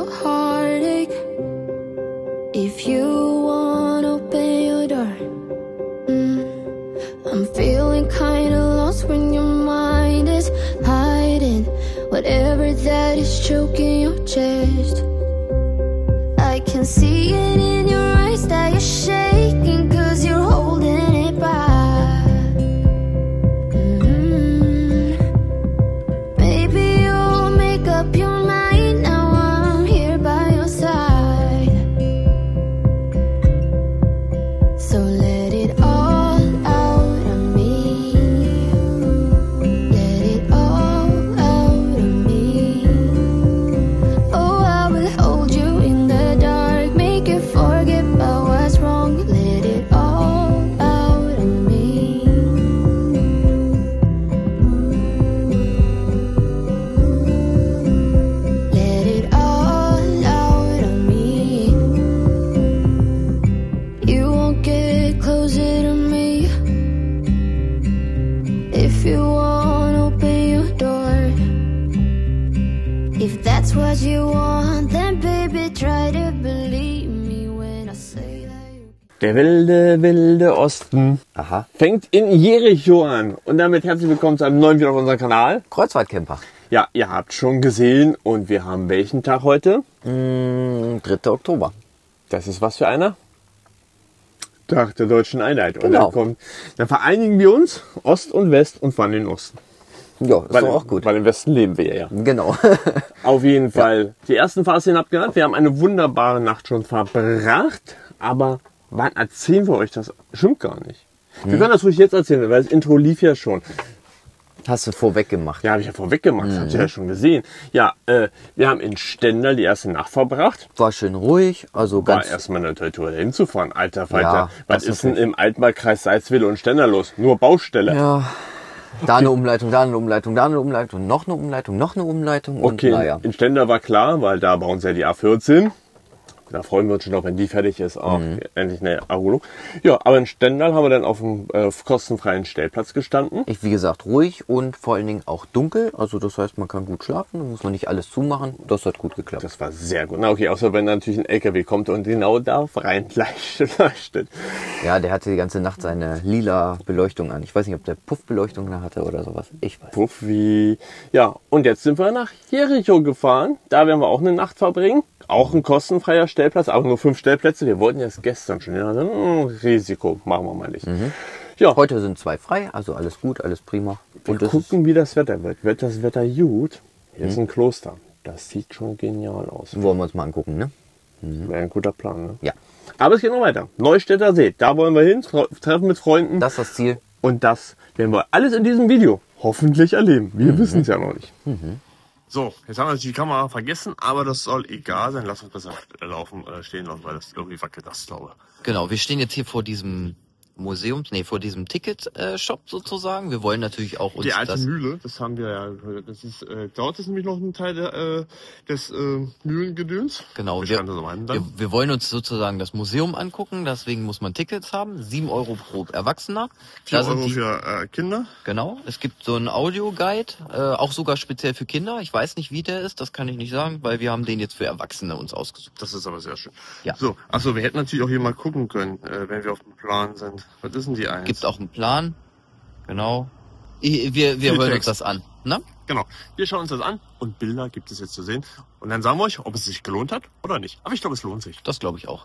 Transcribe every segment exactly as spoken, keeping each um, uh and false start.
heartache. If you wanna open your door, mm, I'm feeling kinda lost when your mind is hiding whatever that is choking your chest. I can see it in your eyes that you're shaking, cause you're holding it back. Mm-hmm. Maybe you'll make up your mind, now I'm here by your side. So let it all out of me. Let it all out of me. Oh, I will hold you in the dark, make you forget about what's wrong. Let it all out of me. Let it all out of me. You won't get closer to me if you won't open your door. If that's what you want, then baby try to believe me when I say that you... Der wilde, wilde Osten Aha. fängt in Jericho an. Und damit herzlich willkommen zu einem neuen Video auf unserem Kanal. Kreuzfahrtcamper. Ja, ihr habt schon gesehen und wir haben welchen Tag heute? Mm, dritter Oktober. Das ist was für einer? Tag der deutschen Einheit. Und Genau. dann, kommt, dann vereinigen wir uns, Ost und West, und fahren in den Osten. Ja, ist Weil, doch auch gut. Weil im Westen leben wir ja. Genau. Auf jeden Fall. Die ersten Fahrzeuge abgehört. Wir haben eine wunderbare Nacht schon verbracht. Aber wann erzählen wir euch das? Stimmt gar nicht. Wir können das ruhig jetzt erzählen, weil das Intro lief ja schon. Hast du vorweg gemacht. Ja, habe ich ja vorweg gemacht. Das habt ihr ja schon gesehen. Ja, äh, wir haben in Stendal die erste Nacht verbracht. War schön ruhig, also War ganz... erstmal eine tolle Tour dahin zu fahren. Alter Falter. Ja, Was das ist denn wirklich. im Altmarkkreis Salzwedel und Stendal los? Nur Baustelle. Ja, da eine Umleitung, da eine Umleitung, da eine Umleitung, noch eine Umleitung, noch eine Umleitung und Okay, naja. in Stendal war klar, weil da bauen sie ja die A vierzehn. Da freuen wir uns schon drauf, wenn die fertig ist, auch Mhm. endlich eine Erholung. Ja, aber in Stendal haben wir dann auf einem äh, kostenfreien Stellplatz gestanden. Ich, wie gesagt, ruhig und vor allen Dingen auch dunkel. Also das heißt, man kann gut schlafen, da muss man nicht alles zumachen. Das hat gut geklappt. Das war sehr gut. Na okay, außer wenn natürlich ein L K W kommt und genau da rein leuchtet. Ja, der hatte die ganze Nacht seine lila Beleuchtung an. Ich weiß nicht, ob der Puffbeleuchtung da hatte oder sowas. Ich weiß. Puff wie. Ja, und jetzt sind wir nach Jericho gefahren. Da werden wir auch eine Nacht verbringen. Auch ein kostenfreier Stellplatz, aber nur fünf Stellplätze. Wir wollten jetzt gestern schon. Ja, also, Risiko machen wir mal nicht. Ja, Heute sind zwei frei, also alles gut, alles prima. wir Und es ist, gucken, wie das Wetter wird. Wird das Wetter gut? Hier ist ein Kloster. Das sieht schon genial aus. wollen wir uns mal angucken, ne? Wäre ein guter Plan, ne? Ja, Aber es geht noch weiter. Neustädter See, da wollen wir hin, Tre- treffen mit Freunden. das ist das Ziel. Und das werden wir alles in diesem Video hoffentlich erleben. Wir wissen es ja noch nicht. So, jetzt haben wir natürlich die Kamera vergessen, aber das soll egal sein. Lass uns besser laufen, äh, stehen lassen, weil das irgendwie wackelt, das glaube ich. Genau, wir stehen jetzt hier vor diesem Museum, nee, vor diesem Ticket-Shop sozusagen. Wir wollen natürlich auch uns Die alte das... Mühle, das haben wir ja, das ist, äh, dort ist nämlich noch ein Teil der, äh, des äh, Mühlengedöns. Genau, Wir wir, standen so rein wir, dann. wir wollen uns sozusagen das Museum angucken, deswegen muss man Tickets haben. sieben Euro pro Erwachsener. vier Da sind Euro die, für äh, Kinder. genau, es gibt so einen Audioguide, äh, auch sogar speziell für Kinder. Ich weiß nicht, wie der ist, das kann ich nicht sagen, weil wir haben den jetzt für Erwachsene uns ausgesucht. Das ist aber sehr schön. Ja. So, achso, wir hätten natürlich auch hier mal gucken können, äh, wenn wir auf dem Plan sind. Was ist denn die eins? Gibt auch einen Plan, genau. Ich- Wir, wir Viel hören uns Text. das an, ne? Genau. Wir schauen uns das an und Bilder gibt es jetzt zu sehen. Und dann sagen wir euch, ob es sich gelohnt hat oder nicht. Aber ich glaube, es lohnt sich. Das glaube ich auch.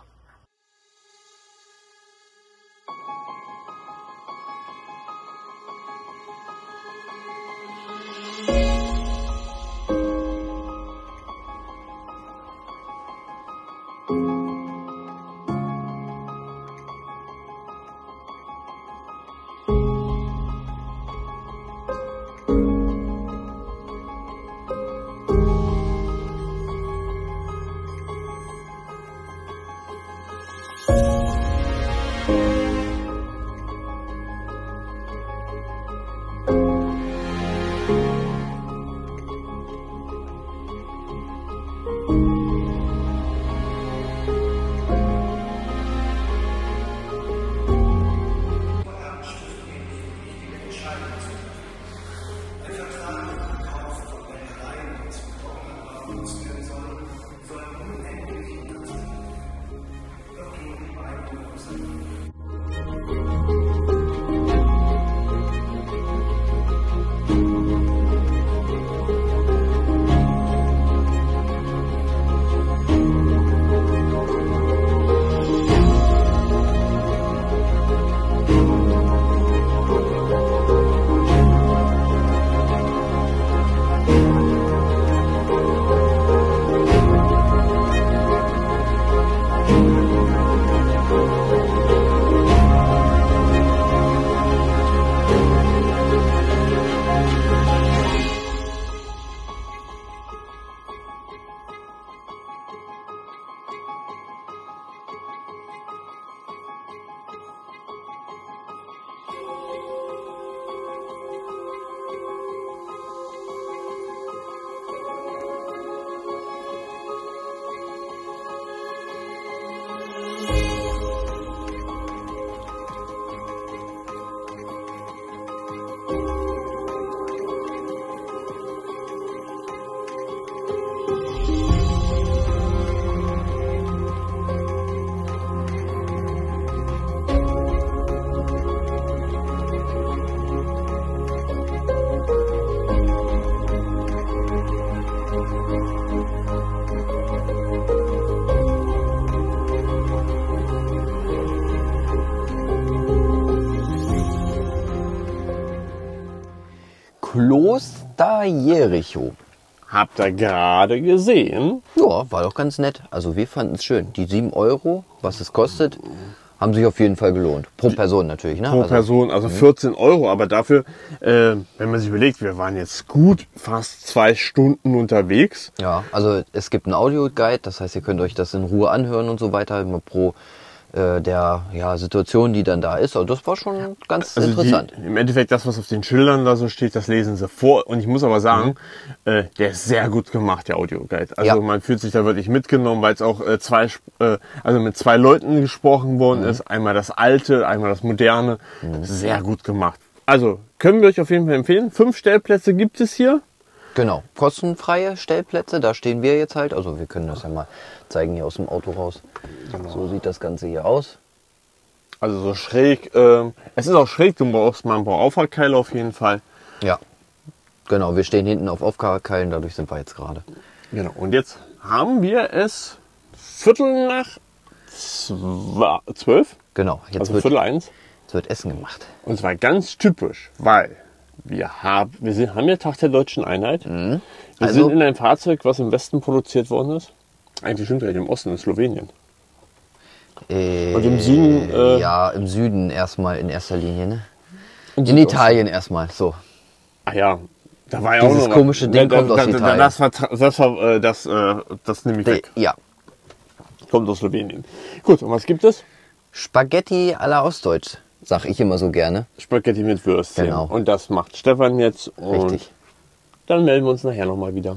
Kloster Jericho. Habt ihr gerade gesehen? Ja, war doch ganz nett. Also wir fanden es schön. Die sieben Euro, was es kostet, haben sich auf jeden Fall gelohnt. Pro Person natürlich. Ne? Pro also, Person, also vierzehn Euro. Aber dafür, äh, wenn man sich überlegt, wir waren jetzt gut fast zwei Stunden unterwegs. Ja, also es gibt einen Audioguide, das heißt, ihr könnt euch das in Ruhe anhören und so weiter, immer pro äh, der ja, Situation, die dann da ist. Also das war schon ganz Also interessant. die, im Endeffekt das, was auf den Schildern da so steht, das lesen sie vor. Und ich muss aber sagen, mhm. äh, der ist sehr gut gemacht, der Audioguide. Also Ja. man fühlt sich da wirklich mitgenommen, weil es auch äh, zwei, äh, also mit zwei Leuten gesprochen worden Mhm. ist. Einmal das Alte, einmal das Moderne. Mhm. Sehr gut gemacht. Also können wir euch auf jeden Fall empfehlen. Fünf Stellplätze gibt es hier. Genau, kostenfreie Stellplätze, da stehen wir jetzt halt. Also wir können das ja mal zeigen hier aus dem Auto raus. Genau. So sieht das Ganze hier aus. Also so schräg. Äh, es ist auch schräg, du brauchst mal ein paar Auffahrtkeile auf jeden Fall. Ja, genau, wir stehen hinten auf Auffahrtkeilen, dadurch sind wir jetzt gerade. Genau. Und jetzt haben wir es Viertel nach zwa- zwölf. Genau, jetzt Also wird, Viertel eins. jetzt wird Essen gemacht. Und zwar ganz typisch, weil wir haben, wir sind, haben ja Tag der Deutschen Einheit. Wir Also- sind in einem Fahrzeug, was im Westen produziert worden ist. Eigentlich stimmt ja, im Osten, in Slowenien. Äh, Und im Süden, äh, ja, im Süden erstmal in erster Linie, ne? Und In Italien erstmal, so. Ah ja, da war ja Dieses auch noch komische Ding kommt aus Italien. Das, war, das, war, äh, das, äh, das nehme ich weg. Ja, Kommt aus Slowenien. Gut, und was gibt es? Spaghetti à la Ostdeutsch, sag ich immer so gerne. Spaghetti mit Würstchen. Genau. Und das macht Stefan jetzt. Und Richtig. dann melden wir uns nachher nochmal wieder.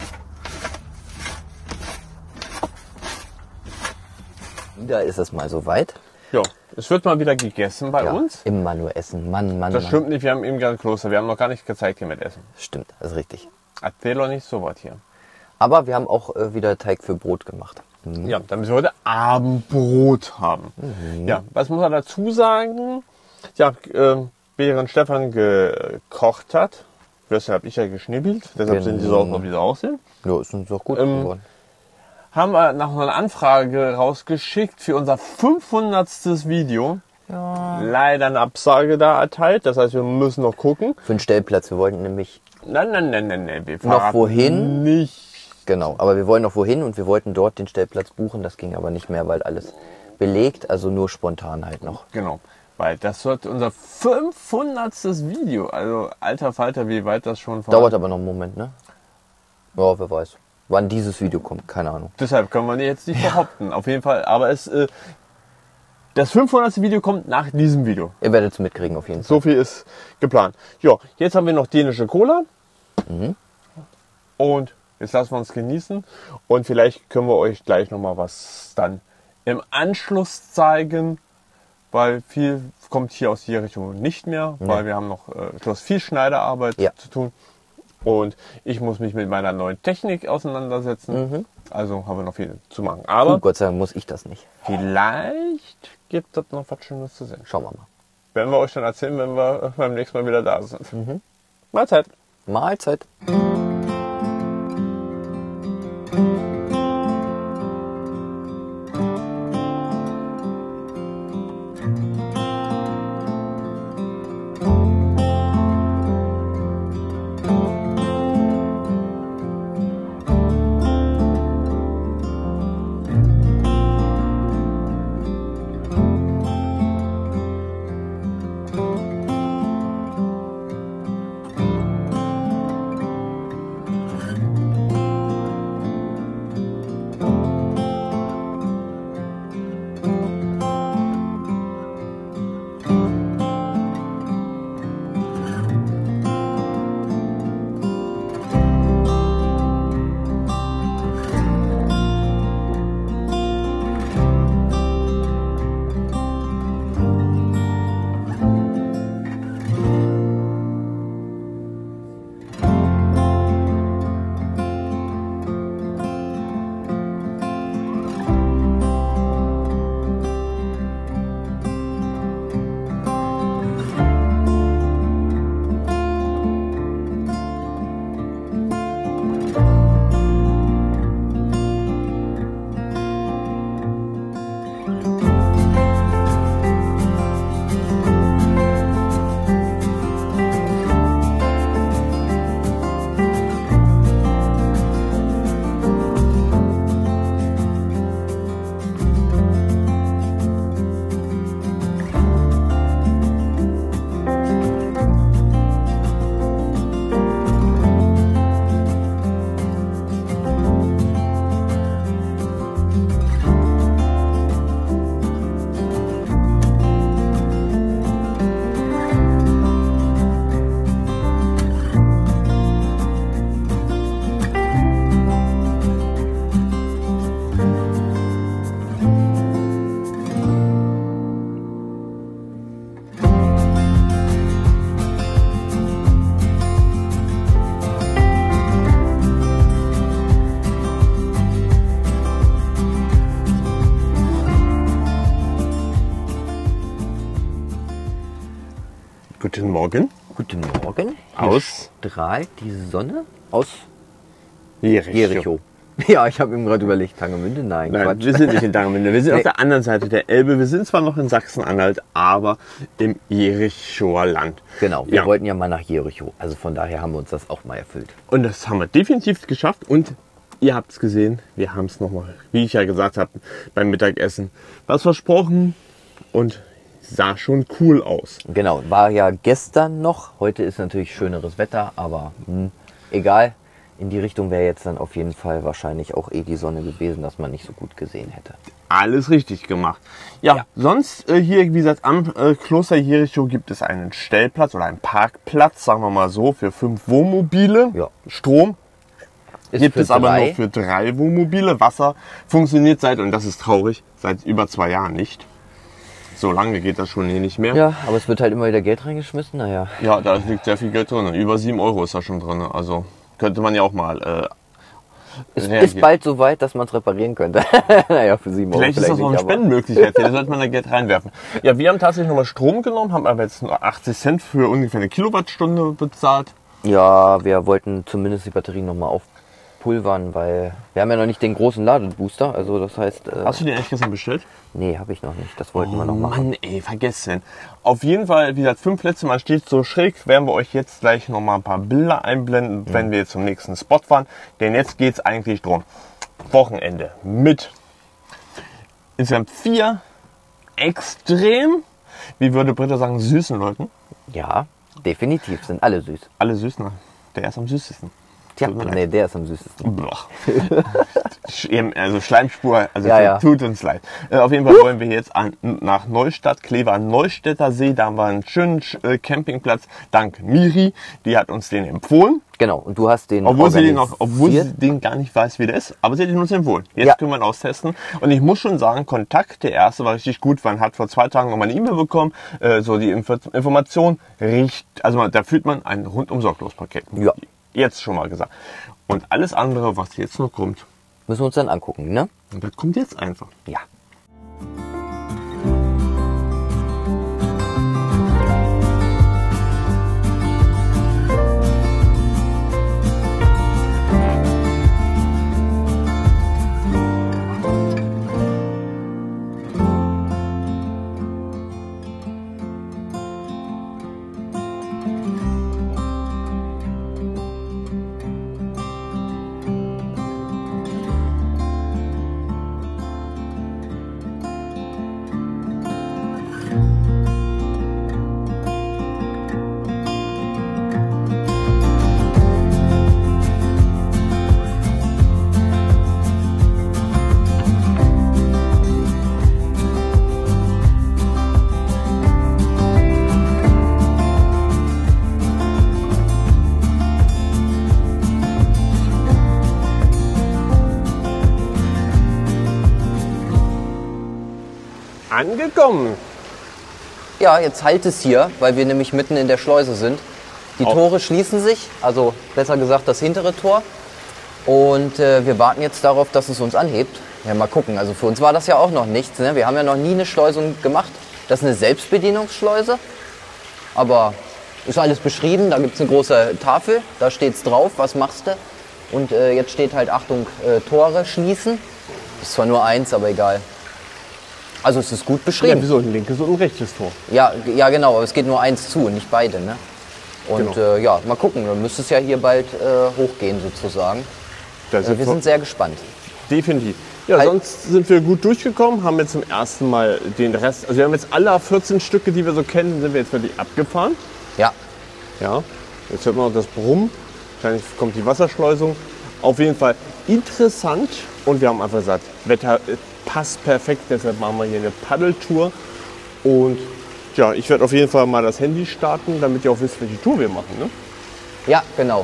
Da ist es mal soweit. Ja, es wird mal wieder gegessen bei Ja, uns. immer nur essen. Mann, Mann, Das Mann. stimmt nicht, wir haben eben gerade Kloster. Wir haben noch gar nicht gezeigt, wie mit Essen. Stimmt, das ist richtig. Erzähl doch nicht so was hier. Aber wir haben auch äh, wieder Teig für Brot gemacht. Mhm. Ja, damit wir heute Abendbrot haben. Ja, was muss man dazu sagen? Ja, äh, während Stefan gekocht hat, Würstchen habe ich ja geschnibbelt, deshalb sind die so aus, wie sie aussehen. Ja, ist uns auch gut Ähm, geworden. Haben wir noch eine Anfrage rausgeschickt für unser fünfhundertstes Video. Leider eine Absage da erteilt, das heißt, wir müssen noch gucken. Für einen Stellplatz. Wir wollten nämlich, Nein, nein, nein, nein, nein, wir Noch verraten wohin? Nicht. genau, aber wir wollen noch wohin und wir wollten dort den Stellplatz buchen. Das ging aber nicht mehr, weil alles belegt, also nur spontan halt noch. Genau, weil das wird unser fünfhundertstes Video. Also alter Falter, wie weit das schon war. Dauert aber noch einen Moment, ne? Ja, wer weiß. Wann dieses Video kommt, keine Ahnung. Deshalb können wir jetzt nicht behaupten. Auf jeden Fall, aber es, äh, das fünfhundertste Video kommt nach diesem Video. Ihr werdet es mitkriegen auf jeden Fall. So viel ist geplant. Ja, jetzt haben wir noch dänische Cola. Mhm. Und jetzt lassen wir uns genießen. Und vielleicht können wir euch gleich nochmal was dann im Anschluss zeigen. Weil viel kommt hier aus der Richtung nicht mehr. Weil wir haben noch äh, etwas viel Schneiderarbeit Ja. zu tun. Und ich muss mich mit meiner neuen Technik auseinandersetzen. Also haben wir noch viel zu machen. Aber Gut, Gott sei Dank muss ich das nicht. vielleicht gibt es noch was Schönes zu sehen. Schauen wir mal. Werden wir euch dann erzählen, wenn wir beim nächsten Mal wieder da sind. Mahlzeit. Mahlzeit. Guten Morgen. Guten Morgen. Hier Aus strahlt die Sonne aus Jericho. Jericho. Ja, ich habe ihm gerade überlegt, Tangemünde? Nein, Nein, Quatsch. wir sind nicht in Tangemünde. Wir sind Nee. auf der anderen Seite der Elbe. Wir sind zwar noch in Sachsen-Anhalt, aber im Jerichoer Land. Genau, wir Ja. wollten ja mal nach Jericho. Also von daher haben wir uns das auch mal erfüllt. Und das haben wir definitiv geschafft. Und ihr habt es gesehen, wir haben es nochmal, wie ich ja gesagt habe, beim Mittagessen was versprochen. Und sah schon cool aus. Genau, war ja gestern noch. Heute ist natürlich schöneres Wetter, aber hm, egal. In die Richtung wäre jetzt dann auf jeden Fall wahrscheinlich auch eh die Sonne gewesen, dass man nicht so gut gesehen hätte. Alles richtig gemacht. Ja, Ja. sonst äh, hier, wie gesagt, am äh, Kloster Jericho gibt es einen Stellplatz oder einen Parkplatz, sagen wir mal so, für fünf Wohnmobile. Ja. Strom Ist gibt für es aber drei. nur für drei Wohnmobile. Wasser funktioniert seit, und das ist traurig, seit über zwei Jahren nicht. So lange geht das schon hier nicht mehr. Ja, aber es wird halt immer wieder Geld reingeschmissen, naja. Ja, da liegt sehr viel Geld drin. Über sieben Euro ist da schon drin. Also könnte man ja auch mal äh, Es reagieren. ist bald so weit, dass man es reparieren könnte. Naja, für sieben Euro Vielleicht ist das noch eine nicht, aber- Spendenmöglichkeit. Da sollte man da Geld reinwerfen. Ja, wir haben tatsächlich nochmal Strom genommen, haben aber jetzt nur achtzig Cent für ungefähr eine Kilowattstunde bezahlt. Ja, wir wollten zumindest die Batterien nochmal aufpulvern, weil wir haben ja noch nicht den großen Ladebooster. Also das heißt, äh, Hast du den eigentlich gestern bestellt? nee, habe ich noch nicht. Das wollten wir Oh noch machen. Mann, ey, vergessen. Auf jeden Fall, wie gesagt, fünf Plätze, man steht so schräg, werden wir euch jetzt gleich nochmal ein paar Bilder einblenden, wenn wir jetzt zum nächsten Spot fahren. Denn jetzt geht's eigentlich drum. Wochenende mit insgesamt vier extrem, wie würde Britta sagen, süßen Leuten. Ja, definitiv. Sind alle süß. Alle süß, ne? Der ist am süßesten. Tja, Tut mir leid. nee, der ist am süßesten. Boah. Sch- eben, also Schleimspur, also Ja, tut, ja. tut uns leid. Äh, auf jeden Fall wollen wir jetzt an, nach Neustadt, Klever Neustädter See. Da haben wir einen schönen äh, Campingplatz. Dank Miri, die hat uns den empfohlen. Genau, und du hast den Obwohl sie, den noch, obwohl sie organisiert. den gar nicht weiß, wie der ist. Aber sie hat ihn uns empfohlen. Jetzt Ja. können wir ihn austesten. Und ich muss schon sagen, Kontakt, der erste war richtig gut. Man hat vor zwei Tagen nochmal eine E-Mail bekommen. Äh, so die Info Information. Richt, also man, da fühlt man ein rundum sorglos Paket. Ja. Jetzt schon mal gesagt. Und alles andere, was jetzt noch kommt, Müssen wir uns dann angucken, ne? das kommt jetzt einfach. Ja. Angekommen. Ja, jetzt halt es hier, weil wir nämlich mitten in der Schleuse sind. Die Auch. Tore schließen sich, also besser gesagt das hintere Tor. Und äh, wir warten jetzt darauf, dass es uns anhebt. Ja, mal gucken. Also für uns war das ja auch noch nichts. Ne? Wir haben ja noch nie eine Schleusung gemacht. Das ist eine Selbstbedienungsschleuse. Aber ist alles beschrieben. Da gibt es eine große Tafel. Da steht es drauf, was machst du. Und äh, jetzt steht halt, Achtung, äh, Tore schließen. Ist zwar nur eins, aber egal. Also es ist gut Ja, beschrieben. wieso ein linkes und ein rechtes Tor? Ja, g- ja genau, aber es geht nur eins zu, nicht beide. Ne? Und Genau. äh, ja, mal gucken, dann müsste es ja hier bald äh, hochgehen sozusagen. Da Äh, sind wir wir sind sehr gespannt. definitiv. Ja, Halt- sonst sind wir gut durchgekommen, haben jetzt zum ersten Mal den Rest, also wir haben jetzt alle vierzehn Stücke, die wir so kennen, sind wir jetzt wirklich abgefahren. Ja, Ja, jetzt hört man noch das Brummen. Wahrscheinlich kommt die Wasserschleusung. Auf jeden Fall interessant. Und wir haben einfach gesagt, Wetter äh, passt perfekt. Deshalb machen wir hier eine Paddeltour. Und ja, ich werde auf jeden Fall mal das Handy starten, damit ihr auch wisst, welche Tour wir machen. Ne? ja, genau.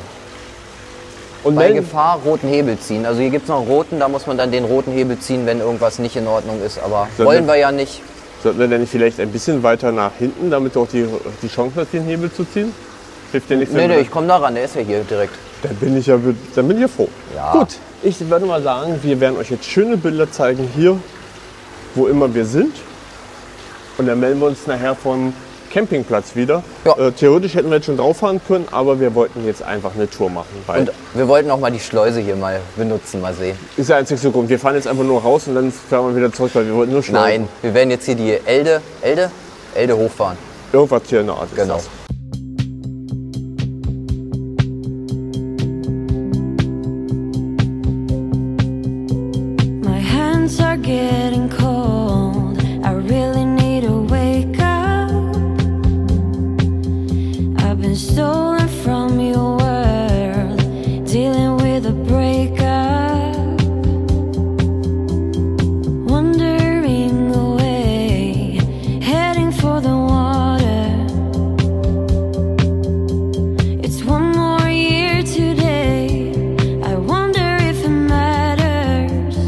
Und Bei melden- Gefahr roten Hebel ziehen. Also hier gibt es noch einen roten, da muss man dann den roten Hebel ziehen, wenn irgendwas nicht in Ordnung ist. Aber Sollen wollen wir- wir ja nicht. sollten wir denn nicht vielleicht ein bisschen weiter nach hinten, damit du auch die, die Chance hast, den Hebel zu ziehen? Hilft dir nichts. Nee, wenn nee, wir- ich komme da ran, der ist ja hier direkt. Dann bin ich ja, dann bin ich ja froh. Ja. Gut, ich würde mal sagen, wir werden euch jetzt schöne Bilder zeigen hier, wo immer wir sind. Und dann melden wir uns nachher von Campingplatz wieder. Ja. Äh, theoretisch hätten wir jetzt schon drauf fahren können, aber wir wollten jetzt einfach eine Tour machen. Weil Und wir wollten auch mal die Schleuse hier mal benutzen, mal sehen. ist der einzige Grund. Wir fahren jetzt einfach nur raus und dann fahren wir wieder zurück, weil wir wollten nur schnell. Nein, wir werden jetzt hier die Elde, Elde, Elde hochfahren. Irgendwas hier in der Art ist Genau. das. My hands are getting cold. I really need to wake up. I've been stolen from your world, dealing with a breakup. Wandering away, heading for the water. It's one more year today. I wonder if it matters.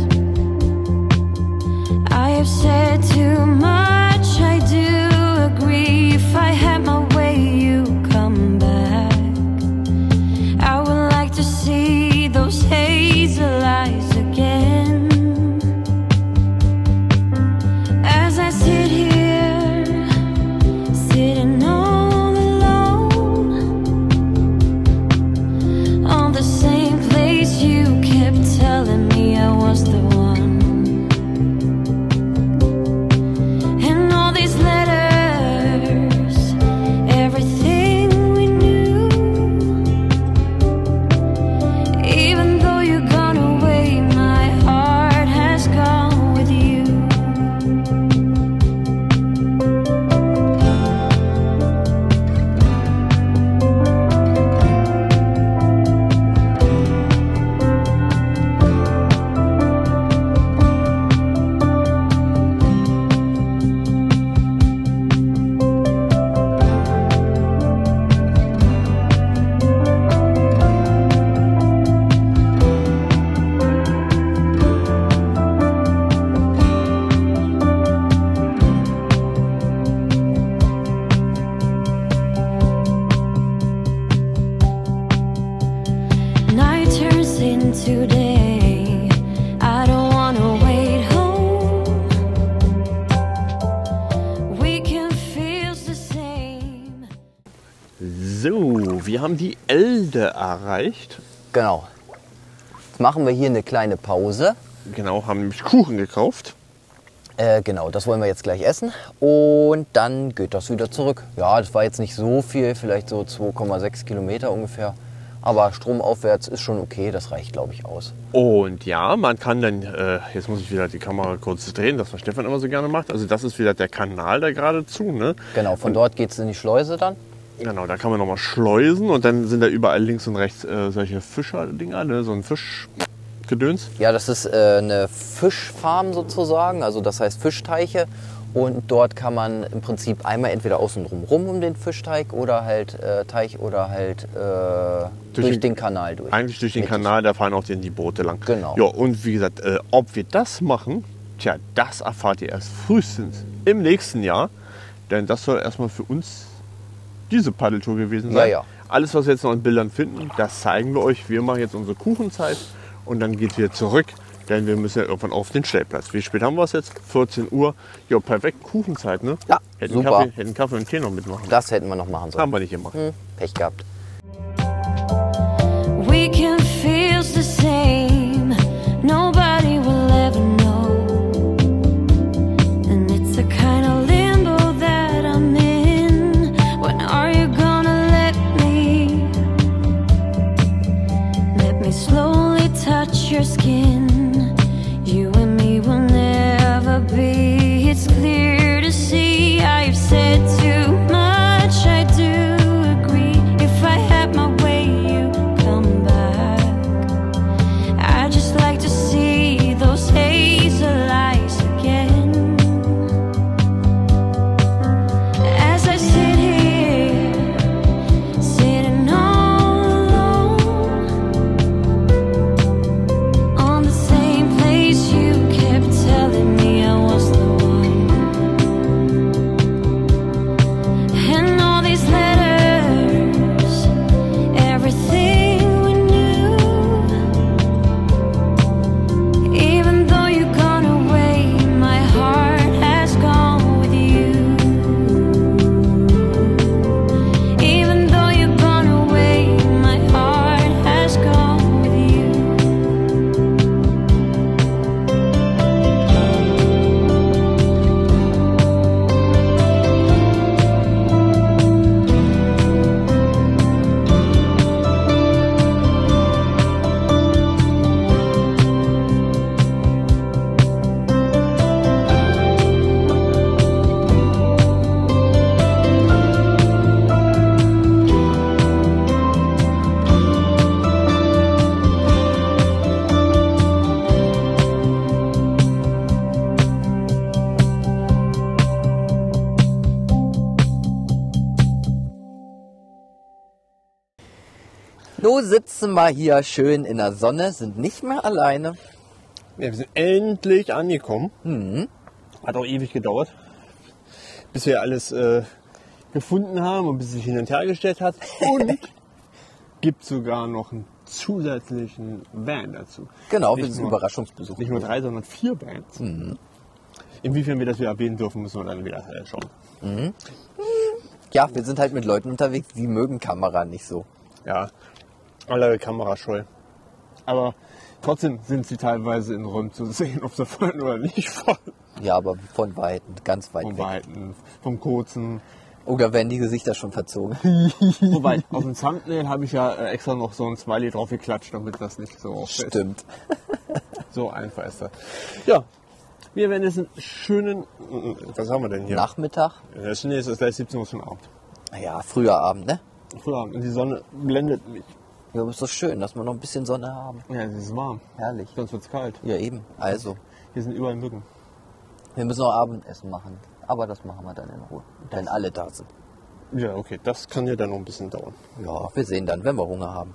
I have said too much, I do agree. If I had my way, you come back. I would like to see those hazel eyes again. As I sit here, sitting all alone, on the same place you kept telling me I was the one. And all these letters, everything we knew. Even though you're gone away, my heart has gone with you. Night turns into day. I don't wanna wait home. We can feel the same. So, wir haben die Elde erreicht. Genau. Jetzt machen wir hier eine kleine Pause. Genau, haben nämlich Kuchen gekauft. Äh, genau, das wollen wir jetzt gleich essen. Und dann geht das wieder zurück. Ja, das war jetzt nicht so viel, vielleicht so zwei Komma sechs Kilometer ungefähr. Aber stromaufwärts ist schon okay, das reicht, glaube ich, aus. Und ja, man kann dann, äh, jetzt muss ich wieder die Kamera kurz drehen, das was Stefan immer so gerne macht. Also das ist wieder der Kanal da geradezu, ne? Genau, von dort geht es in die Schleuse dann. Genau, da kann man nochmal schleusen und dann sind da überall links und rechts äh, solche Fischer-Dinger, ne? So ein Fischgedöns. Ja, das ist äh, eine Fischfarm sozusagen, also das heißt Fischteiche. Und dort kann man im Prinzip einmal entweder außen drum rum um den Fischteich oder halt äh, Teich oder halt äh, durch, den- den Kanal durch. Eigentlich durch den Mittig. Kanal, da fahren auch die, die Boote lang. Genau. Ja, und wie gesagt, äh, ob wir das machen, tja, das erfahrt ihr erst frühestens im nächsten Jahr. Denn das soll erstmal für uns diese Paddeltour gewesen sein. Ja, ja. Alles, was wir jetzt noch in Bildern finden, das zeigen wir euch. Wir machen jetzt unsere Kuchenzeit und dann geht wir zurück. Denn wir müssen ja irgendwann auf den Stellplatz. Wie spät haben wir es jetzt? vierzehn Uhr. Ja, perfekt. Kuchenzeit, ne? Ja, hätten super. Kaffee, hätten Kaffee und Tee noch mitmachen. Das hätten wir noch machen sollen. haben wir nicht gemacht. Hm, Pech gehabt. We can feel the same. Nobody will ever know. And it's a kind of limbo that I'm in. When are you gonna let me? Let me slowly touch your skin. You and me will never be. It's clear to see I've said too much. I do agree. If I Nun sitzen wir hier schön in der Sonne, sind nicht mehr alleine. Ja, wir sind endlich angekommen. Mhm. Hat auch ewig gedauert, bis wir alles äh, gefunden haben und bis sich hin und her gestellt hat. Und gibt sogar noch einen zusätzlichen Van dazu. Genau, nicht für diesen nur, Überraschungsbesuch. Nicht nur drei, sondern vier Bands. Mhm. Inwiefern wir das wieder erwähnen dürfen, müssen wir dann wieder schauen. Mhm. Ja, wir sind halt mit Leuten unterwegs, die mögen Kamera nicht so. Ja, alle kamerascheu. Aber trotzdem sind sie teilweise in Räumen zu sehen, ob sie fallen oder nicht fallen. Ja, aber von Weitem, ganz weit Vom weg. Weiten, vom Kurzen. Oder werden die Gesichter schon verzogen? Wobei, auf dem Thumbnail habe ich ja äh, extra noch so ein Smiley drauf geklatscht, damit das nicht so auffällt. Stimmt. So einfach ist das. Ja, wir werden jetzt einen schönen, was haben wir denn hier? Nachmittag? Ja, das ist gleich siebzehn Uhr schon Abend. Ja, früher Abend, ne? Früher Abend. Und die Sonne blendet mich. Ja, aber ist doch schön, dass wir noch ein bisschen Sonne haben. Ja, es ist warm. Herrlich. Sonst wird es kalt. Ja, eben. Also, Hier sind überall Mücken. wir müssen noch Abendessen machen. Aber das machen wir dann in Ruhe, wenn alle da sind. Ja, okay, das kann ja dann noch ein bisschen dauern. Ja, wir sehen dann, wenn wir Hunger haben.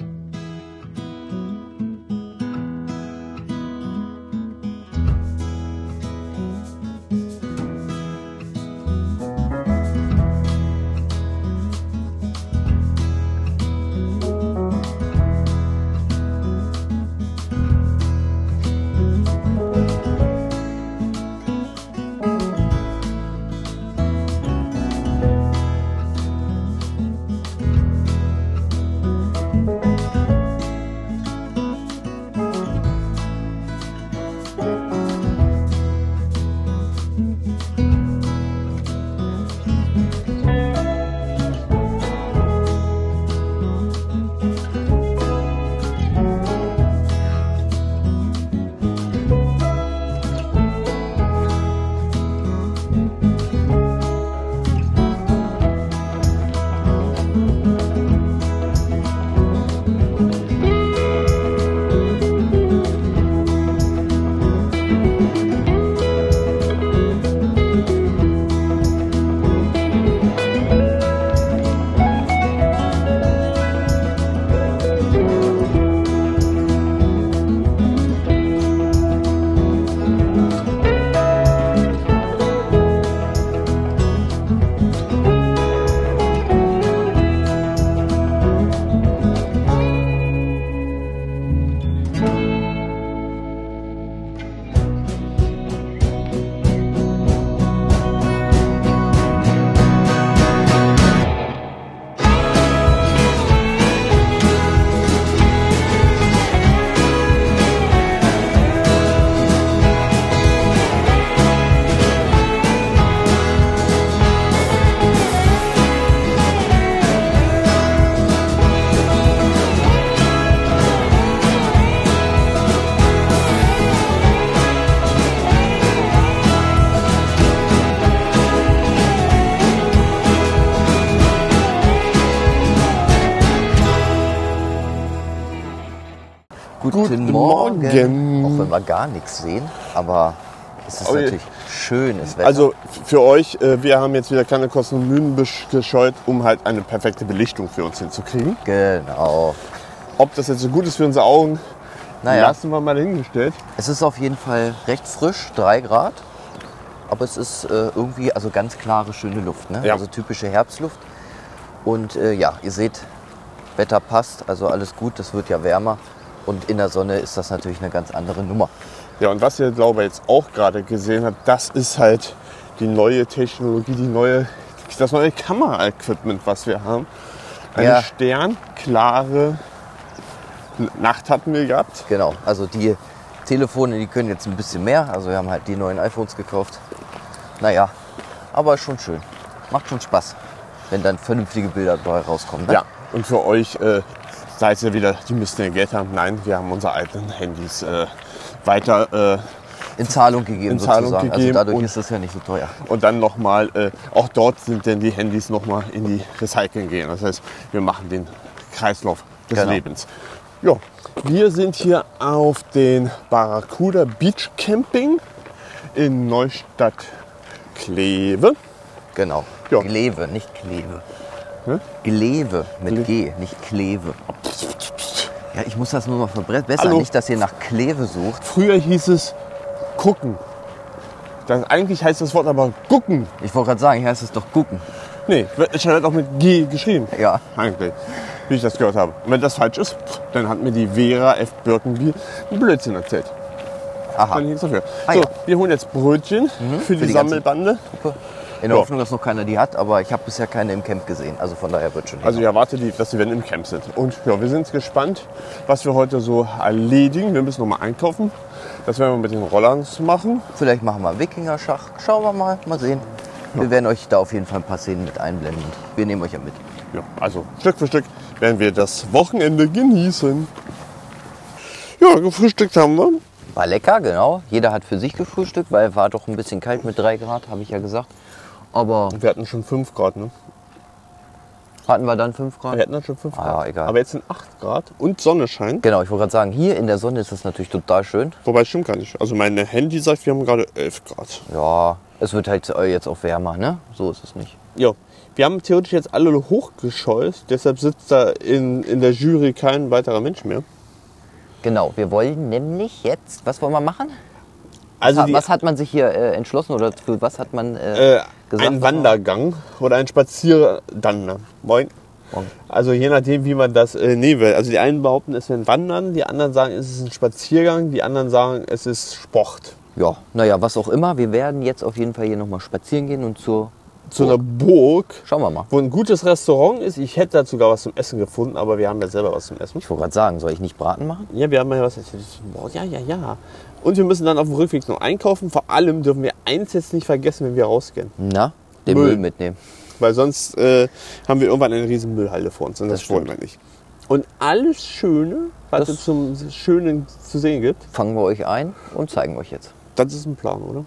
Guten, Guten Morgen. Morgen. Auch wenn wir gar nichts sehen, aber es ist Oh je. natürlich schönes Wetter. Also für euch, äh, wir haben jetzt wieder keine Kosten und Mühen besch- gescheut, um halt eine perfekte Belichtung für uns hinzukriegen. Genau. Ob das jetzt so gut ist für unsere Augen, Naja. lassen wir mal dahingestellt. Es ist auf jeden Fall recht frisch, drei Grad. Aber es ist äh, irgendwie also ganz klare, schöne Luft. Ne? Ja. Also typische Herbstluft. Und äh, ja, ihr seht, Wetter passt, also alles gut, es wird ja wärmer. Und in der Sonne ist das natürlich eine ganz andere Nummer. Ja, und was ihr, glaube ich, jetzt auch gerade gesehen habt, das ist halt die neue Technologie, die neue, das neue Kameraequipment, was wir haben. Eine Ja. sternklare Nacht hatten wir gehabt. Genau, also die Telefone, die können jetzt ein bisschen mehr. Also wir haben halt die neuen iPhones gekauft. Naja, aber schon schön. Macht schon Spaß, wenn dann vernünftige Bilder dabei rauskommen. Ne? Ja, und für euch äh, seid ihr wieder, die müssten ja Geld haben. Nein, wir haben unsere alten Handys äh, weiter äh, In Zahlung gegeben In Zahlung sozusagen. gegeben also dadurch und- ist das ja nicht so teuer. und dann nochmal, äh, auch dort sind denn die Handys nochmal in die Recycling gehen. Das heißt, wir machen den Kreislauf des Genau. Lebens. Ja, wir sind hier auf den Barracuda Beach Camping in Neustadt Kleve. Genau. Ja. Kleve, nicht Kleve. Hm? Glewe mit Gle- G, nicht Kleve. Ja, ich muss das nur mal verbessern, Hallo. nicht, dass ihr nach Kleve sucht. Früher hieß es gucken. Das, eigentlich heißt das Wort aber gucken. Ich wollte gerade sagen, hier heißt es doch gucken. Nee, es wird auch mit G geschrieben. Ja. Eigentlich, wie ich das gehört habe. Und wenn das falsch ist, dann hat mir die Vera F. Birkenbiel einen Blödsinn erzählt. Aha. Kann ich nichts dafür. Ah, so, ja. wir holen jetzt Brötchen für, die, die ganze Sammelbande. Truppe. In der Ja. Hoffnung, dass noch keiner die hat, aber ich habe bisher keine im Camp gesehen. Also von daher wird schon. Also ich erwarte, die, dass die wenn im Camp sind. Und ja, wir sind gespannt, was wir heute so erledigen. Wir müssen noch mal einkaufen. Das werden wir mit den Rollern machen. Vielleicht machen wir einen Wikinger-Schach. Schauen wir mal, mal sehen. Wir werden euch da auf jeden Fall ein paar Szenen mit einblenden. Wir nehmen euch ja mit. Ja, also Stück für Stück werden wir das Wochenende genießen. Ja, gefrühstückt haben wir. War lecker, genau. Jeder hat für sich gefrühstückt, weil war doch ein bisschen kalt mit drei Grad, habe ich ja gesagt. Aber Wir hatten schon fünf Grad, ne? hatten wir dann fünf Grad? Wir hatten dann schon fünf Ah, Grad. egal. Aber jetzt sind acht Grad und Sonne scheint. Genau, ich wollte gerade sagen, hier in der Sonne ist es natürlich total schön. Wobei, stimmt gar nicht. Also mein Handy sagt, wir haben gerade elf Grad. Ja, es wird halt jetzt auch wärmer, ne? So ist es nicht. Ja, wir haben theoretisch jetzt alle hochgescheust. Deshalb sitzt da in, in der Jury kein weiterer Mensch mehr. Genau, wir wollen nämlich jetzt, was wollen wir machen? Also was, die, was hat man sich hier äh, entschlossen oder für was hat man äh, äh, gesagt? ein Wandergang oder ein Spaziergang. Moin. Moin. Also je nachdem, wie man das äh, nehmen will. Also die einen behaupten, es wäre ein Wandern, die anderen sagen, es ist ein Spaziergang, die anderen sagen, es ist Sport. Ja, naja, was auch immer. Wir werden jetzt auf jeden Fall hier nochmal spazieren gehen und zur... Zu einer Burg, Schauen wir mal. wo ein gutes Restaurant ist. Ich hätte da sogar was zum Essen gefunden, aber wir haben ja selber was zum Essen. Ich wollte gerade sagen, soll ich nicht Braten machen? Ja, wir haben ja was erzählt. Boah, ja, ja, ja. Und wir müssen dann auf dem Rückweg noch einkaufen. Vor allem dürfen wir eins jetzt nicht vergessen, wenn wir rausgehen. Na, den Müll. Müll, mitnehmen. Weil sonst äh, haben wir irgendwann eine riesen Müllhalde vor uns. Und das, Das wollen wir nicht. Und alles Schöne, was Das- es zum Schönen zu sehen gibt, Fangen wir euch ein und zeigen euch jetzt. das ist ein Plan, oder?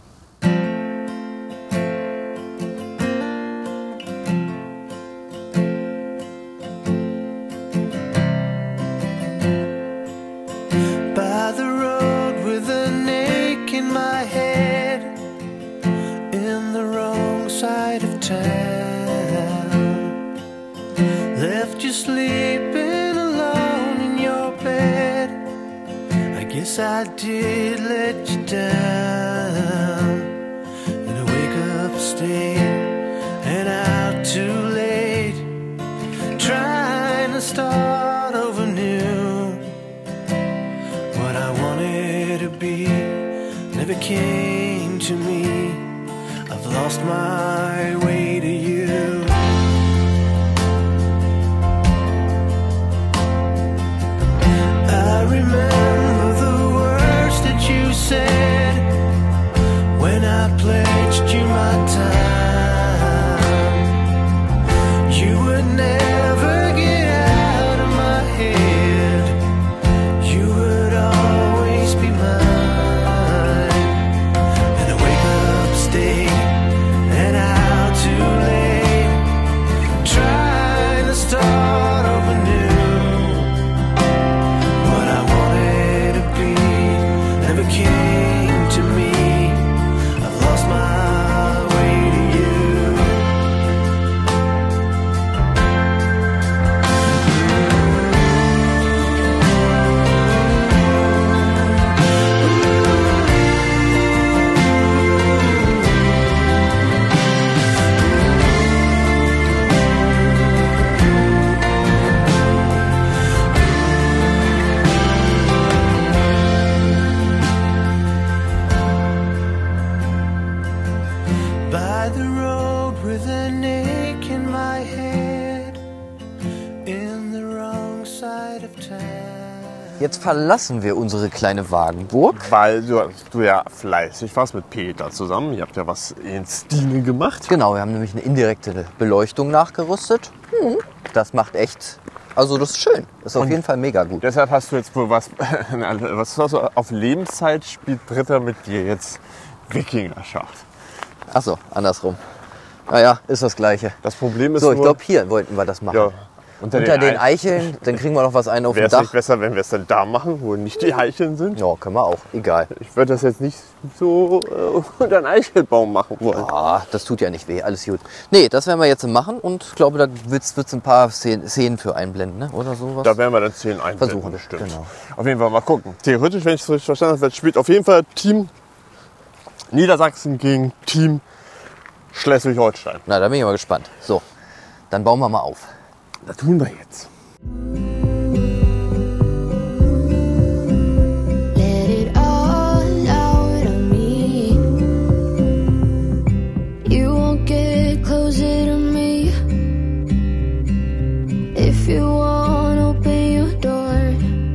By the road with an ache in my head, in the wrong side of town. Left you sleeping alone in your bed. I guess I did let you down. And I wake up staying and out too late, trying to start over new. What I wanted to be never came to me. I've lost my way to you. I remember the words that you said when I pledged you my time. You would never get out of my head. You would always be mine. And I wake up, stay, and out too late, trying to start over new. What I wanted to be never came to me. I've lost my way to you. By the road with an ache in my head, in the wrong side of town. Jetzt verlassen wir unsere kleine Wagenburg. Weil du, du ja fleißig warst mit Peter zusammen. Ihr habt ja was in Stile gemacht. Genau, wir haben nämlich eine indirekte Beleuchtung nachgerüstet. Hm. Das macht echt, also das ist schön. Das ist auf jeden Fall mega gut. Deshalb hast du jetzt wohl was, was hast du auf Lebenszeit spielt Britta mit dir jetzt Wikinger-Schacht. Achso, andersrum. Naja, ist das Gleiche. Das Problem ist So, ich nur, glaube, hier wollten wir das machen. ja, Unter, unter den Eich- Eicheln. Dann kriegen wir noch was ein auf Wäre dem es nicht Dach. besser, wenn wir es dann da machen, wo nicht die Eicheln sind? Ja, können wir auch. Egal. Ich würde das jetzt nicht so äh, unter einen Eichelbaum machen wollen. Ah, das tut ja nicht weh. Alles gut. Nee, das werden wir jetzt machen und ich glaube, da wird es ein paar Szenen, Szenen für einblenden, ne? Oder sowas. Da werden wir dann zehn einblenden, Versuchen, bestimmt. genau. Auf jeden Fall mal gucken. Theoretisch, wenn ich es richtig verstanden habe, spielt auf jeden Fall Team Niedersachsen gegen Team Schleswig-Holstein. Na, da bin ich mal gespannt. So, dann bauen wir mal auf. Das tun wir jetzt. Let it all out on me. You won't get closer to me. If you want, open your door.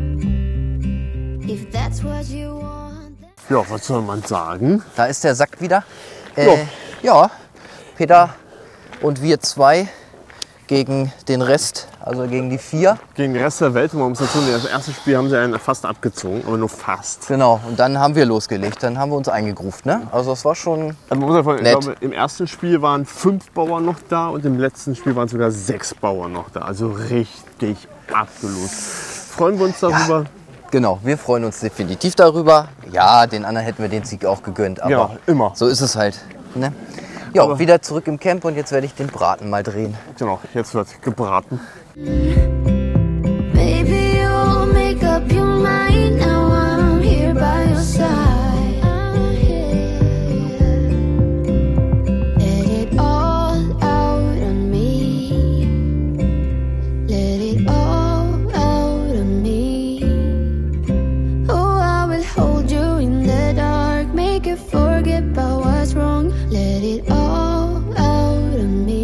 If that's what you want. Ja, was soll man sagen? Da ist der Sack wieder. Äh, Ja. ja, Peter und wir zwei gegen den Rest, also gegen die vier. Gegen den Rest der Welt, man muss dazu sagen, das erste Spiel haben sie einen fast abgezogen, aber nur fast. Genau, und dann haben wir losgelegt, dann haben wir uns eingegruft, ne? Also das war schon... Also man muss einfach, ich Nett. glaube, im ersten Spiel waren fünf Bauern noch da und im letzten Spiel waren sogar sechs Bauern noch da. Also richtig abgelost. Freuen wir uns darüber. Genau, wir freuen uns definitiv darüber. Ja, den anderen hätten wir den Sieg auch gegönnt, aber Ja, immer. so ist es halt. Ne? Ja, Aber- wieder zurück im Camp und jetzt werde ich den Braten mal drehen. Genau, jetzt wird gebraten. Maybe you'll make up your mind now. I'm here by your side. I'm here. Let it all out on me. Let it all out on me. Oh, I will hold you in the dark. Make you forget about what's wrong. Let it all out on me.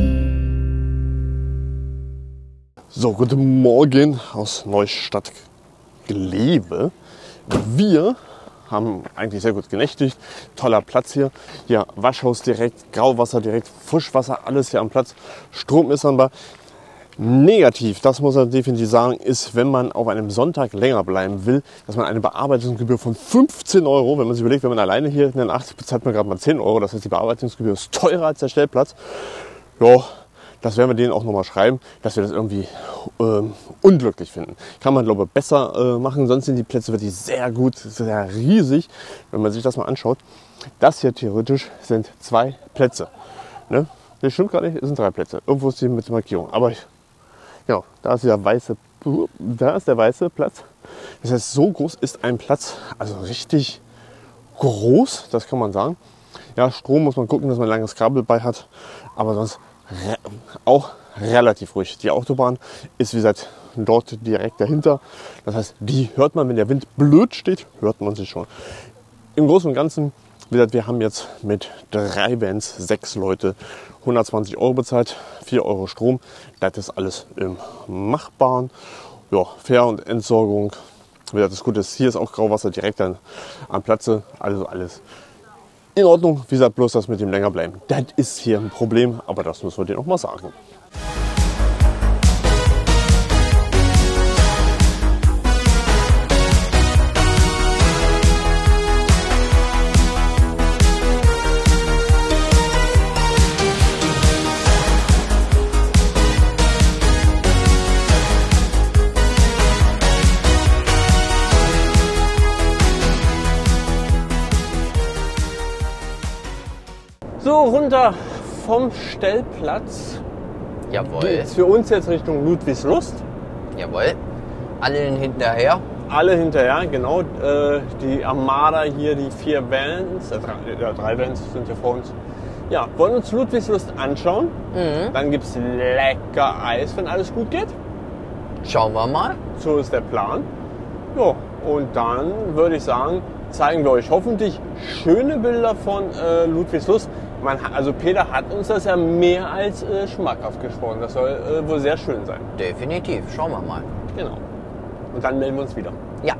So, guten Morgen aus Neustadt Glebe. Wir haben eigentlich sehr gut genächtigt. Toller Platz hier. Hier Waschhaus direkt, Grauwasser direkt, Frischwasser, alles hier am Platz. Strom ist anbar. Negativ, das muss man definitiv sagen, ist, wenn man auf einem Sonntag länger bleiben will, dass man eine Bearbeitungsgebühr von fünfzehn Euro, wenn man sich überlegt, wenn man alleine hier in den acht bezahlt man gerade mal zehn Euro, das heißt die Bearbeitungsgebühr ist teurer als der Stellplatz. Ja, das werden wir denen auch nochmal schreiben, dass wir das irgendwie ähm, unglücklich finden. Kann man, glaube ich, besser äh, machen, sonst sind die Plätze wirklich sehr gut, sehr riesig, wenn man sich das mal anschaut. Das hier theoretisch sind zwei Plätze. Ne? Das stimmt gar nicht, es sind drei Plätze. Irgendwo ist die mit der Markierung. Aber ich, ja, da ist der weiße, da ist der weiße Platz. Das heißt, so groß ist ein Platz, also richtig groß, das kann man sagen. Ja, Strom muss man gucken, dass man ein langes Kabel bei hat, aber sonst re auch relativ ruhig. Die Autobahn ist wie gesagt dort direkt dahinter. Das heißt, die hört man, wenn der Wind blöd steht, hört man sie schon. Im Großen und Ganzen, wie gesagt, wir haben jetzt mit drei Vans sechs Leute hundertzwanzig Euro bezahlt, vier Euro Strom. Das ist alles im Machbaren. Ja, Fähr- und Entsorgung. Wie gesagt, das Gute ist, hier ist auch Grauwasser direkt an, am Platze. Also alles in Ordnung. Wie gesagt, bloß das mit dem länger bleiben. Das ist hier ein Problem, aber das müssen wir dir noch mal sagen. So, runter vom Stellplatz Jawohl, geht's für uns jetzt Richtung Ludwigslust. jawohl. Allen hinterher. Alle hinterher, genau. Äh, die Armada hier, die vier Vans, äh, drei, ja, drei Vans sind hier vor uns. Ja, wollen uns Ludwigslust anschauen. Dann gibt es lecker Eis, wenn alles gut geht. Schauen wir mal. So ist der Plan. Ja, und dann würde ich sagen, zeigen wir euch hoffentlich schöne Bilder von äh, Ludwigslust. Man, hat- also Peter hat uns das ja mehr als äh, schmackhaft gesprochen. Das soll äh, wohl sehr schön sein. Definitiv. Schauen wir mal. Genau. Und dann melden wir uns wieder. Ja.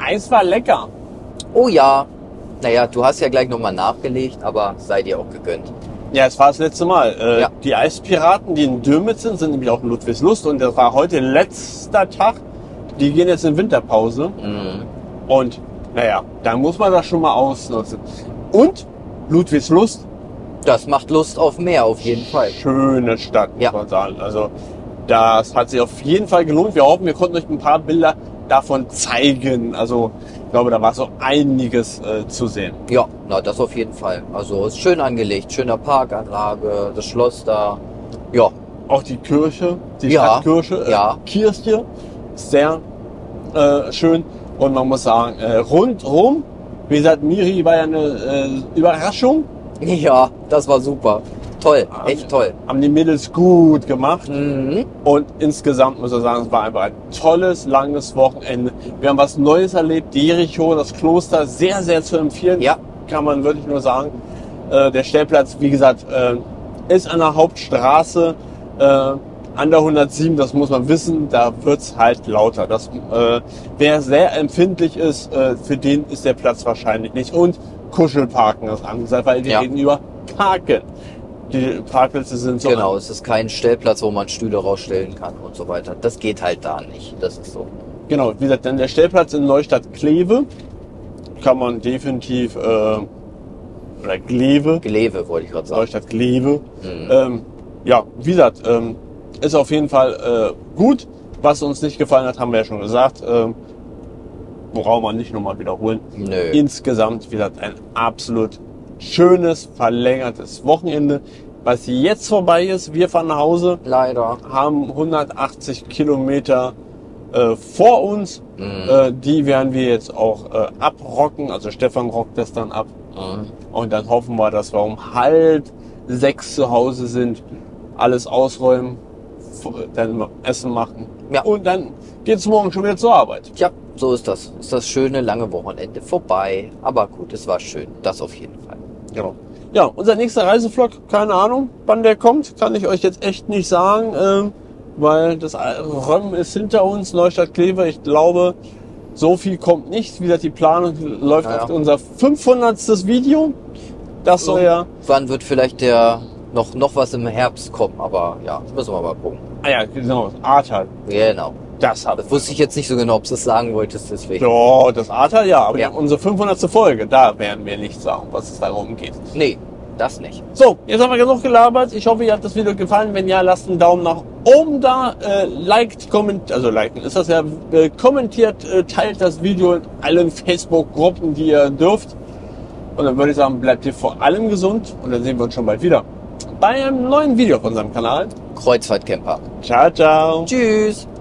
Eis war lecker. Oh ja. Naja, du hast ja gleich nochmal nachgelegt, aber sei dir auch gegönnt. Ja, es war das letzte Mal. Äh, Ja. Die Eispiraten, die in Dürmitz sind, sind nämlich auch in Ludwigslust. Und das war heute letzter Tag. Die gehen jetzt in Winterpause. Mhm. Und naja, da muss man das schon mal ausnutzen. Und Ludwigslust, Das macht Lust auf mehr, auf jeden Fall. schöne Stadt, muss Ja. man sagen. Also das hat sich auf jeden Fall gelohnt. Wir hoffen, wir konnten euch ein paar Bilder davon zeigen. Also ich glaube, da war so einiges äh, zu sehen. Ja, na das auf jeden Fall. Also ist schön angelegt, schöner Parkanlage, das Schloss da. Ja, Auch die Kirche, die Ja, Stadtkirche, äh, ja. Kirche, sehr äh, schön. Und man muss sagen, äh, rundrum, wie gesagt, Miri war ja eine äh, Überraschung. ja, das war super. Toll, echt toll. Haben die Mädels gut gemacht. Mhm. Und insgesamt muss ich sagen, es war einfach ein tolles, langes Wochenende. Wir haben was Neues erlebt. Jericho, das Kloster, sehr, sehr zu empfehlen. Ja. Kann man wirklich nur sagen. Äh, der Stellplatz, wie gesagt, äh, ist an der Hauptstraße, äh, an der hundertsieben, das muss man wissen. Da wird's halt lauter. Das, äh, wer sehr empfindlich ist, äh, für den ist der Platz wahrscheinlich nicht. Und Kuschelparken ist angesagt, weil die Ja. gegenüber parken. Die Parkplätze sind so. Genau, es ist kein Stellplatz, wo man Stühle rausstellen kann und so weiter. Das geht halt da nicht. Das ist so. Genau, wie gesagt, dann der Stellplatz in Neustadt-Kleve kann man definitiv, äh, oder Kleve, Gelewe wollte ich gerade sagen. Neustadt-Kleve. Mhm. Ähm, ja, wie gesagt, ähm, ist auf jeden Fall äh, gut. Was uns nicht gefallen hat, haben wir ja schon gesagt. Ähm, brauchen wir nicht nochmal wiederholen. Nö. Insgesamt, wie gesagt, ein absolut schönes, verlängertes Wochenende. Was jetzt vorbei ist, wir fahren nach Hause, Leider. haben hundertachtzig Kilometer äh, vor uns. Mhm. Äh, die werden wir jetzt auch äh, abrocken. Also Stefan rockt das dann ab. Mhm. Und dann hoffen wir, dass wir um halb sechs zu Hause sind, alles ausräumen, f- dann Essen machen. Ja. Und dann geht's morgen schon wieder zur Arbeit. Tja, so ist das. Ist das schöne, lange Wochenende vorbei. Aber gut, es war schön. Das auf jeden Fall. Genau. Ja, unser nächster Reisevlog, keine Ahnung, wann der kommt, kann ich euch jetzt echt nicht sagen, ähm, weil das Röm ist hinter uns, Neustadt-Kleve. Ich glaube, so viel kommt nicht. Wie gesagt, die Planung läuft Naja. auf unser fünfhundertstes Video. Das soll ja, Wann wird vielleicht der noch, noch was im Herbst kommen? Aber ja, müssen wir mal gucken. ah ja, genau, das Ahrtal. Genau. Das hat Das wusste ich jetzt nicht so genau, ob du es sagen wolltest, deswegen. Ja, das Ahrtal, ja, aber Ja. unsere fünfhundertste Folge, da werden wir nicht sagen, was es darum geht. Nee, das nicht. So, jetzt haben wir genug gelabert. Ich hoffe, ihr habt das Video gefallen. Wenn ja, lasst einen Daumen nach oben da, äh, liked, kommentiert, also liken ist das ja, äh, kommentiert, äh, teilt das Video in allen Facebook-Gruppen, die ihr dürft. Und dann würde ich sagen, bleibt ihr vor allem gesund und dann sehen wir uns schon bald wieder bei einem neuen Video auf unserem Kanal. Kreuzfahrtcamper. Ciao, ciao. Tschüss.